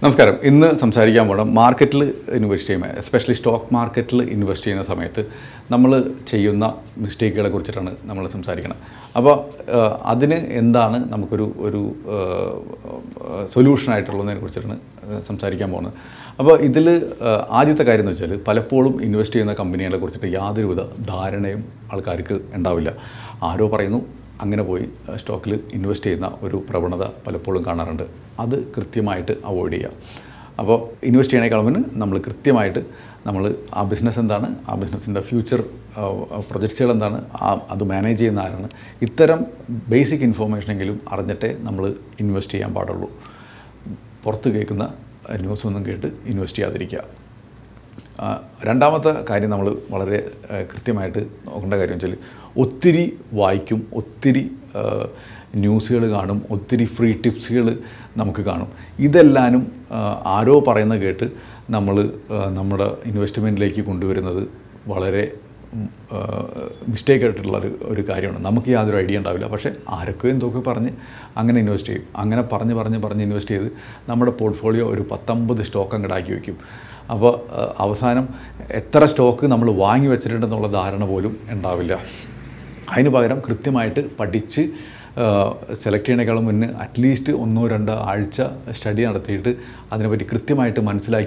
നമസ്കാരം. ഇന്ന് സംസാരിക്കാൻ പോകണം മാർക്കറ്റിൽ ഇൻവെസ്റ്റ് ചെയ്യുമ്പോൾ, എസ്പെഷ്യലി സ്റ്റോക്ക് മാർക്കറ്റിൽ ഇൻവെസ്റ്റ് ചെയ്യുന്ന സമയത്ത് നമ്മൾ ചെയ്യുന്ന മിസ്റ്റേക്കുകളെ കുറിച്ചിട്ടാണ് നമ്മൾ സംസാരിക്കുന്നത്. അപ്പോൾ അതിന് എന്താണ് നമുക്കൊരു സൊല്യൂഷനായിട്ടുള്ളതിനെ കുറിച്ചിട്ടാണ് സംസാരിക്കാൻ പോകുന്നത്. അപ്പോൾ ഇതിൽ ആദ്യത്തെ കാര്യം എന്ന് വെച്ചാൽ, പലപ്പോഴും ഇൻവെസ്റ്റ് ചെയ്യുന്ന കമ്പനികളെ കുറിച്ചിട്ട് യാതൊരുവിധ ധാരണയും ആൾക്കാർക്ക് ഉണ്ടാവില്ല. ആരോ പറയുന്നു, അങ്ങനെ പോയി സ്റ്റോക്കിൽ ഇൻവെസ്റ്റ് ചെയ്യുന്ന ഒരു പ്രവണത പലപ്പോഴും കാണാറുണ്ട്. അത് കൃത്യമായിട്ട് അവോയ്ഡ് ചെയ്യുക. അപ്പോൾ ഇൻവെസ്റ്റ് ചെയ്യണേക്കാളും മുന്നേ നമ്മൾ കൃത്യമായിട്ട് ആ ബിസിനസ് എന്താണ്, ആ ബിസിനസ്സിൻ്റെ ഫ്യൂച്ചർ പ്രൊജക്ട്സുകൾ എന്താണ്, അത് മാനേജ് ചെയ്യുന്ന ആരാണ്, ഇത്തരം ബേസിക് ഇൻഫോർമേഷനെങ്കിലും അറിഞ്ഞിട്ടേ നമ്മൾ ഇൻവെസ്റ്റ് ചെയ്യാൻ പാടുള്ളൂ. പുറത്ത് കേൾക്കുന്ന ന്യൂസൊന്നും കേട്ട് ഇൻവെസ്റ്റ് ചെയ്യാതിരിക്കുക. രണ്ടാമത്തെ കാര്യം നമ്മൾ വളരെ കൃത്യമായിട്ട് നോക്കേണ്ട കാര്യം വെച്ചാൽ, ഒത്തിരി വായിക്കും, ഒത്തിരി ന്യൂസുകൾ കാണും, ഒത്തിരി ഫ്രീ ടിപ്സുകൾ നമുക്ക് കാണും. ഇതെല്ലാനും ആരോ പറയുന്ന കേട്ട് നമ്മൾ നമ്മുടെ ഇൻവെസ്റ്റ്മെൻറ്റിലേക്ക് കൊണ്ടുവരുന്നത് വളരെ മിസ്റ്റേക്കായിട്ടുള്ള ഒരു കാര്യമാണ്. നമുക്ക് യാതൊരു ഐഡിയ ഉണ്ടാവില്ല. പക്ഷേ ആരൊക്കെ എന്തൊക്കെ പറഞ്ഞ് അങ്ങനെ ഇൻവെസ്റ്റ് ചെയ്യും. അങ്ങനെ പറഞ്ഞ് ഇൻവെസ്റ്റ് ചെയ്ത് നമ്മുടെ പോർട്ട്ഫോളിയോ ഒരു 19 സ്റ്റോക്ക് അങ്ങോട്ടാക്കി വയ്ക്കും. അപ്പോൾ അവസാനം എത്ര സ്റ്റോക്ക് നമ്മൾ വാങ്ങി വെച്ചിട്ടുണ്ടെന്നുള്ള ധാരണ പോലും ഉണ്ടാവില്ല. അതിന് പകരം കൃത്യമായിട്ട് പഠിച്ച് സെലക്ട് ചെയ്യണേക്കാളും മുന്നേ അറ്റ്ലീസ്റ്റ് 1-2 ആഴ്ച സ്റ്റഡി നടത്തിയിട്ട് അതിനെപ്പറ്റി കൃത്യമായിട്ട്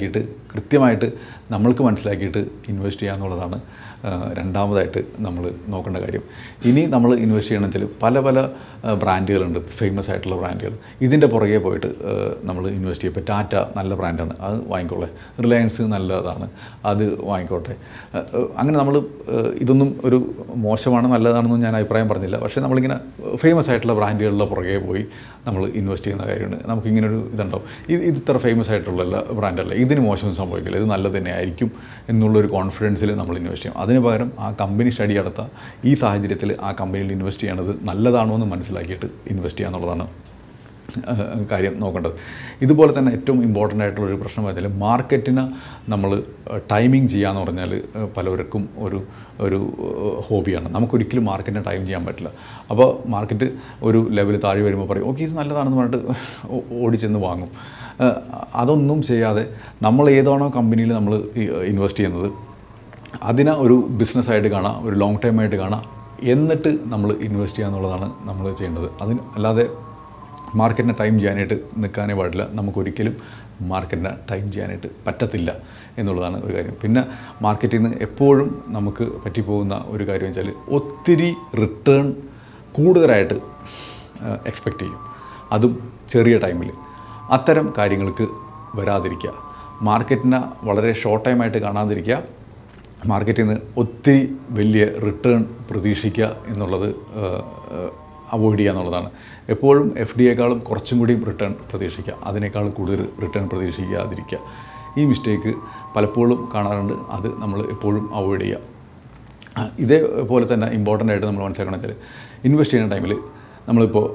നമ്മൾക്ക് മനസ്സിലാക്കിയിട്ട് ഇൻവെസ്റ്റ് ചെയ്യുക എന്നുള്ളതാണ് രണ്ടാമതായിട്ട് നമ്മൾ നോക്കേണ്ട കാര്യം. ഇനി നമ്മൾ ഇൻവെസ്റ്റ് ചെയ്യണമെന്ന് വെച്ചാൽ പല ബ്രാൻഡുകളുണ്ട്, ഫേമസ് ആയിട്ടുള്ള ബ്രാൻഡുകൾ. ഇതിൻ്റെ പുറകെ പോയിട്ട് നമ്മൾ ഇൻവെസ്റ്റ് ചെയ്യും. ഇപ്പോൾ ടാറ്റ നല്ല ബ്രാൻഡാണ്, അത് വാങ്ങിക്കോളെ. റിലയൻസ് നല്ലതാണ്, അത് വാങ്ങിക്കോട്ടെ. അങ്ങനെ നമ്മൾ ഇതൊന്നും ഒരു മോശമാണ് നല്ലതാണെന്നും ഞാൻ അഭിപ്രായം പറഞ്ഞില്ല. പക്ഷേ നമ്മളിങ്ങനെ ഫേമസ് ആയിട്ടുള്ള ബ്രാൻഡുകളുടെ പുറകെ പോയി നമ്മൾ ഇൻവെസ്റ്റ് ചെയ്യുന്ന കാര്യമാണ്. നമുക്കിങ്ങനൊരു ഇതുണ്ടാവും, ഇത് ഇത്ര ഫേമസ് ആയിട്ടുള്ള ബ്രാൻഡല്ല, ഇതിന് മോശമൊന്നും സംഭവിക്കില്ല, ഇത് നല്ലത് തന്നെ ആയിരിക്കും എന്നുള്ളൊരു കോൺഫിഡൻസിൽ നമ്മൾ ഇൻവെസ്റ്റ് ചെയ്യും. അതിന് പകരം ആ കമ്പനി സ്റ്റഡി നടത്തുക, ഈ സാഹചര്യത്തിൽ ആ കമ്പനിയിൽ ഇൻവെസ്റ്റ് ചെയ്യണത് നല്ലതാണോ എന്ന് മനസ്സിലാക്കിയിട്ട് ഇൻവെസ്റ്റ് ചെയ്യുക എന്നുള്ളതാണ് കാര്യം നോക്കേണ്ടത്. ഇതുപോലെ തന്നെ ഏറ്റവും ഇമ്പോർട്ടൻ്റ് ആയിട്ടുള്ളൊരു പ്രശ്നം വെച്ചാൽ, മാർക്കറ്റിന് നമ്മൾ ടൈമിംഗ് ചെയ്യാന്ന് പറഞ്ഞാൽ പലർക്കും ഒരു ഹോബിയാണ്. നമുക്കൊരിക്കലും മാർക്കറ്റിനെ ടൈം ചെയ്യാൻ പറ്റില്ല. അപ്പോൾ മാർക്കറ്റ് ഒരു ലെവൽ താഴെ വരുമ്പോൾ പറയും, ഓക്കെ ഇത് നല്ലതാണെന്ന് പറഞ്ഞിട്ട് ഓടിച്ചെന്ന് വാങ്ങും. അതൊന്നും ചെയ്യാതെ നമ്മൾ ഏതാണോ കമ്പനിയിൽ നമ്മൾ ഇൻവെസ്റ്റ് ചെയ്യുന്നത് അതിനെ ഒരു ബിസിനസ്സായിട്ട് കാണാം, ഒരു ലോങ് ടൈമായിട്ട് കാണാം, എന്നിട്ട് നമ്മൾ ഇൻവെസ്റ്റ് ചെയ്യുക എന്നുള്ളതാണ് നമ്മൾ ചെയ്യേണ്ടത്. അല്ലാതെ മാർക്കറ്റിനെ ടൈം ചെയ്യാനായിട്ട് നിൽക്കാനേ പാടില്ല. നമുക്കൊരിക്കലും മാർക്കറ്റിനെ ടൈം ചെയ്യാനായിട്ട് പറ്റത്തില്ല എന്നുള്ളതാണ് ഒരു കാര്യം. പിന്നെ മാർക്കറ്റിൽ നിന്ന് എപ്പോഴും നമുക്ക് പറ്റിപ്പോകുന്ന ഒരു കാര്യം വെച്ചാൽ, ഒത്തിരി റിട്ടേൺ കൂടുതലായിട്ട് എക്സ്പെക്റ്റ് ചെയ്യും, അതും ചെറിയ ടൈമിൽ. അത്തരം കാര്യങ്ങൾക്ക് വരാതിരിക്കുക. മാർക്കറ്റിനെ വളരെ ഷോർട്ട് ടൈമായിട്ട് കാണാതിരിക്കുക. മാർക്കറ്റിൽ നിന്ന് ഒത്തിരി വലിയ റിട്ടേൺ പ്രതീക്ഷിക്കുക എന്നുള്ളത് അവോയ്ഡ് ചെയ്യുക എന്നുള്ളതാണ്. എപ്പോഴും FDയേക്കാളും കുറച്ചും കൂടി റിട്ടേൺ പ്രതീക്ഷിക്കുക, അതിനേക്കാളും കൂടുതൽ റിട്ടേൺ പ്രതീക്ഷിക്കാതിരിക്കുക. ഈ മിസ്റ്റേക്ക് പലപ്പോഴും കാണാറുണ്ട്. അത് നമ്മൾ എപ്പോഴും അവോയ്ഡ് ചെയ്യുക. ഇതേപോലെ തന്നെ ഇമ്പോർട്ടൻ്റ് ആയിട്ട് നമ്മൾ മനസ്സിലാക്കണം വെച്ചാൽ, ഇൻവെസ്റ്റ് ചെയ്യുന്ന ടൈമിൽ നമ്മളിപ്പോൾ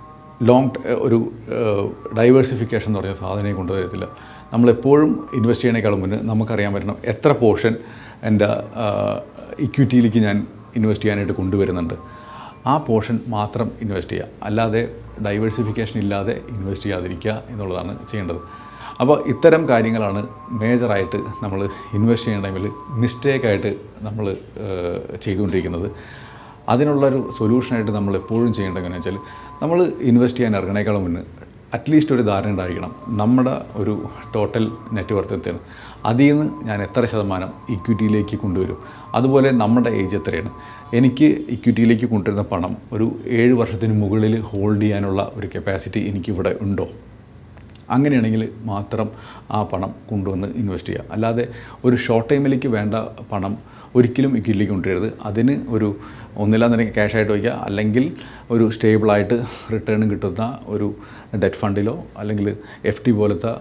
ഒരു ഡൈവേഴ്സിഫിക്കേഷൻ എന്ന് പറഞ്ഞ സാധനം കൊണ്ടുവരത്തില്ല. നമ്മളെപ്പോഴും ഇൻവെസ്റ്റ് ചെയ്യണേക്കാളും മുന്നേ നമുക്കറിയാൻ പറ്റണം എത്ര പോർഷൻ എൻ്റെ ഇക്വിറ്റിയിലേക്ക് ഞാൻ ഇൻവെസ്റ്റ് ചെയ്യാനായിട്ട് കൊണ്ടുവരുന്നുണ്ട്. ആ പോർഷൻ മാത്രം ഇൻവെസ്റ്റ് ചെയ്യുക, അല്ലാതെ ഡൈവേഴ്സിഫിക്കേഷൻ ഇല്ലാതെ ഇൻവെസ്റ്റ് ചെയ്യാതിരിക്കുക എന്നുള്ളതാണ് ചെയ്യേണ്ടത്. അപ്പോൾ ഇത്തരം കാര്യങ്ങളാണ് മേജറായിട്ട് നമ്മൾ ഇൻവെസ്റ്റ് ചെയ്യുന്ന ടൈമിൽ മിസ്റ്റേക്കായിട്ട് നമ്മൾ ചെയ്തുകൊണ്ടിരിക്കുന്നത്. അതിനുള്ളൊരു സൊല്യൂഷനായിട്ട് നമ്മൾ എപ്പോഴും ചെയ്യേണ്ടത് എങ്ങനെയാണെന്ന് വെച്ചാൽ, നമ്മൾ ഇൻവെസ്റ്റ് ചെയ്യാൻ ഇറങ്ങണേക്കാളും മുന്നേ അറ്റ്ലീസ്റ്റ് ഒരു ധാരണ ഉണ്ടായിരിക്കണം. നമ്മുടെ ഒരു ടോട്ടൽ നെറ്റ് വർത്ത് എത്രയാണ്, അതിൽ നിന്ന് ഞാൻ എത്ര ശതമാനം ഇക്വിറ്റിയിലേക്ക് കൊണ്ടുവരും, അതുപോലെ നമ്മുടെ ഏജ് എത്രയാണ്, എനിക്ക് ഇക്വിറ്റിയിലേക്ക് കൊണ്ടുവരുന്ന പണം ഒരു 7 വർഷത്തിന് മുകളിൽ ഹോൾഡ് ചെയ്യാനുള്ള ഒരു കപ്പാസിറ്റി എനിക്കിവിടെ ഉണ്ടോ. അങ്ങനെയാണെങ്കിൽ മാത്രം ആ പണം കൊണ്ടുവന്ന് ഇൻവെസ്റ്റ് ചെയ്യുക. അല്ലാതെ ഒരു ഷോർട്ട് ടൈമിലേക്ക് വേണ്ട പണം ഒരിക്കലും ഇക്വിറ്റിയിലേക്ക് കൊണ്ടുവരരുത്. അതിന് ഒന്നില്ലാന്നുണ്ടെങ്കിൽ ക്യാഷായിട്ട് വയ്ക്കുക, അല്ലെങ്കിൽ ഒരു സ്റ്റേബിളായിട്ട് റിട്ടേൺ കിട്ടുന്ന ഒരു ഡെറ്റ് ഫണ്ടിലോ അല്ലെങ്കിൽ FD പോലത്തെ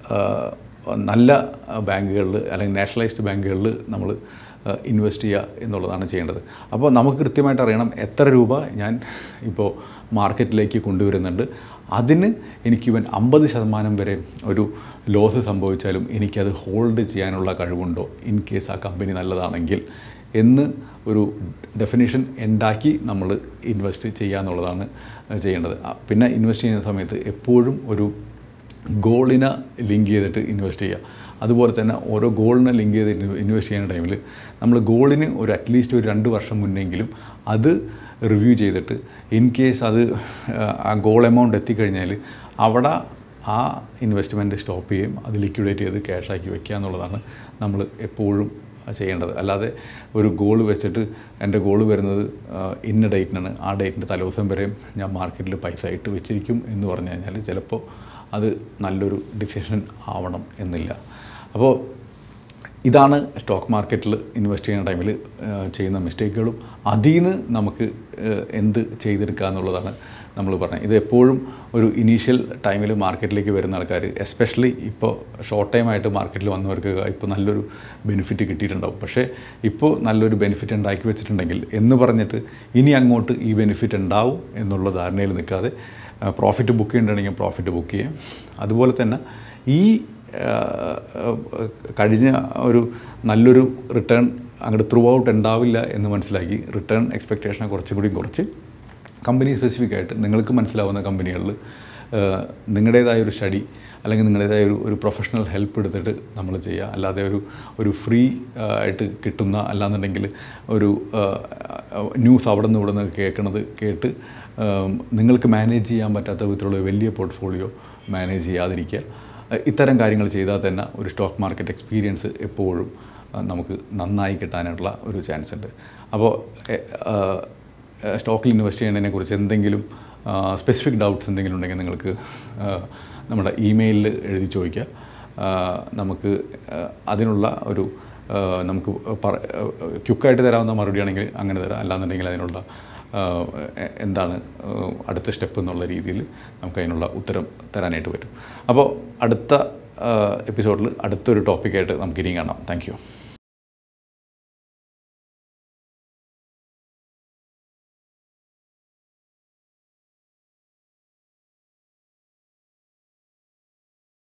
നല്ല ബാങ്കുകളിൽ അല്ലെങ്കിൽ നാഷണലൈസ്ഡ് ബാങ്കുകളിൽ നമ്മൾ ഇൻവെസ്റ്റ് ചെയ്യുക എന്നുള്ളതാണ് ചെയ്യേണ്ടത്. അപ്പോൾ നമുക്ക് കൃത്യമായിട്ട് അറിയണം എത്ര രൂപ ഞാൻ ഇപ്പോൾ മാർക്കറ്റിലേക്ക് കൊണ്ടുവരുന്നുണ്ട്, അതിന് എനിക്കിവൻ 50% വരെ ഒരു ലോസ് സംഭവിച്ചാലും എനിക്കത് ഹോൾഡ് ചെയ്യാനുള്ള കഴിവുണ്ടോ, ഇൻ കേസ് ആ കമ്പനി നല്ലതാണെങ്കിൽ എന്ന് ഒരു ഡെഫിനിഷൻ ഉണ്ടാക്കി നമ്മൾ ഇൻവെസ്റ്റ് ചെയ്യുക എന്നുള്ളതാണ് ചെയ്യേണ്ടത്. പിന്നെ ഇൻവെസ്റ്റ് ചെയ്യുന്ന സമയത്ത് എപ്പോഴും ഒരു ഗോളിനെ ലിങ്ക് ചെയ്തിട്ട് ഇൻവെസ്റ്റ് ചെയ്യുക. അതുപോലെ തന്നെ ഓരോ ഗോളിനെ ലിങ്ക് ചെയ്ത് ഇൻവെസ്റ്റ് ചെയ്യുന്ന ടൈമിൽ നമ്മൾ ഗോളിന് ഒരു അറ്റ്ലീസ്റ്റ് ഒരു 2 വർഷം മുന്നെങ്കിലും അത് റിവ്യൂ ചെയ്തിട്ട് ഇൻ കേസ് അത് ആ ഗോൾ എമൗണ്ട് എത്തിക്കഴിഞ്ഞാൽ അവിടെ ആ ഇൻവെസ്റ്റ്മെൻറ്റ് സ്റ്റോപ്പ് ചെയ്യും, അത് ലിക്വിഡേറ്റ് ചെയ്ത് ക്യാഷാക്കി വയ്ക്കുക എന്നുള്ളതാണ് നമ്മൾ എപ്പോഴും ചെയ്യേണ്ടത്. അല്ലാതെ ഒരു ഗോൾ വെച്ചിട്ട് എൻ്റെ ഗോൾ വരുന്നത് ഇന്ന ഡേറ്റിനാണ്, ആ ഡേറ്റിൻ്റെ തലേദിവസം വരെയും ഞാൻ മാർക്കറ്റിൽ പൈസ ഇട്ട് വെച്ചിരിക്കും എന്ന് പറഞ്ഞു കഴിഞ്ഞാൽ ചിലപ്പോൾ അത് നല്ലൊരു ഡിസിഷൻ ആവണം എന്നില്ല. അപ്പോൾ ഇതാണ് സ്റ്റോക്ക് മാർക്കറ്റിൽ ഇൻവെസ്റ്റ് ചെയ്യുന്ന ടൈമിൽ ചെയ്യുന്ന മിസ്റ്റേക്കുകളും അതിൽ നിന്ന് നമുക്ക് എന്ത് ചെയ്തെടുക്കുക എന്നുള്ളതാണ് നമ്മൾ പറഞ്ഞത്. ഇത് എപ്പോഴും ഒരു ഇനീഷ്യൽ ടൈമിൽ മാർക്കറ്റിലേക്ക് വരുന്ന ആൾക്കാർ, എസ്പെഷ്യലി ഇപ്പോൾ ഷോർട്ട് ടൈമായിട്ട് മാർക്കറ്റിൽ വന്നവർക്ക് ഇപ്പോൾ നല്ലൊരു ബെനിഫിറ്റ് കിട്ടിയിട്ടുണ്ടാവും. പക്ഷേ ഇപ്പോൾ നല്ലൊരു ബെനിഫിറ്റ് ഉണ്ടാക്കി വെച്ചിട്ടുണ്ടെങ്കിൽ എന്ന് പറഞ്ഞിട്ട് ഇനി അങ്ങോട്ട് ഈ ബെനിഫിറ്റ് ഉണ്ടാവും എന്നുള്ള ധാരണയിൽ നിൽക്കാതെ പ്രോഫിറ്റ് ബുക്ക് ചെയ്യണമെങ്കിൽ പ്രോഫിറ്റ് ബുക്ക് ചെയ്യാം. അതുപോലെ തന്നെ ഈ കഴിഞ്ഞ ഒരു നല്ലൊരു റിട്ടേൺ അങ്ങോട്ട് ത്രൂ ഔട്ട് ഉണ്ടാവില്ല എന്ന് മനസ്സിലാക്കി റിട്ടേൺ എക്സ്പെക്റ്റേഷനെ കുറച്ചുകൂടി കുറച്ച് കമ്പനി സ്പെസിഫിക് ആയിട്ട് നിങ്ങൾക്ക് മനസ്സിലാവുന്ന കമ്പനികളിൽ നിങ്ങളുടേതായൊരു സ്റ്റഡി അല്ലെങ്കിൽ നിങ്ങളുടേതായ ഒരു പ്രൊഫഷണൽ ഹെൽപ്പ് എടുത്തിട്ട് നമ്മൾ ചെയ്യുക. അല്ലാതെ ഒരു ഫ്രീ ആയിട്ട് കിട്ടുന്ന, അല്ലാന്നുണ്ടെങ്കിൽ ഒരു ന്യൂസ് അവിടെ നിന്ന് ഇവിടെ നിന്ന് കേട്ട് നിങ്ങൾക്ക് മാനേജ് ചെയ്യാൻ പറ്റാത്ത വിധത്തിലുള്ള വലിയ പോർട്ട്ഫോളിയോ മാനേജ് ചെയ്യാതിരിക്കുക. ഇത്തരം കാര്യങ്ങൾ ചെയ്താൽ തന്നെ ഒരു സ്റ്റോക്ക് മാർക്കറ്റ് എക്സ്പീരിയൻസ് എപ്പോഴും നമുക്ക് നന്നായി കിട്ടാനുള്ള ഒരു ചാൻസ് ഉണ്ട്. അപ്പോൾ സ്റ്റോക്കിൽ ഇൻവെസ്റ്റ് ചെയ്യുന്നതിനെക്കുറിച്ച് എന്തെങ്കിലും സ്പെസിഫിക് ഡൗട്ട്സ് എന്തെങ്കിലും ഉണ്ടെങ്കിൽ നിങ്ങൾക്ക് നമ്മുടെ ഇമെയിലിൽ എഴുതി ചോദിക്കുക. നമുക്ക് അതിനുള്ള ഒരു നമുക്ക് ക്വിക്കായിട്ട് തരാവുന്ന മറുപടി ആണെങ്കിൽ അങ്ങനെ തരാം, അല്ലാന്നുണ്ടെങ്കിൽ അതിനുള്ള എന്താണ് അടുത്ത സ്റ്റെപ്പ് എന്നുള്ള രീതിയിൽ നമുക്ക് അതിനുള്ള ഉത്തരം തരാനായിട്ട് പറ്റും. അപ്പോൾ അടുത്ത എപ്പിസോഡിൽ അടുത്തൊരു ടോപ്പിക്കായിട്ട് നമുക്ക് ഇനിയും കാണാം. Thank U.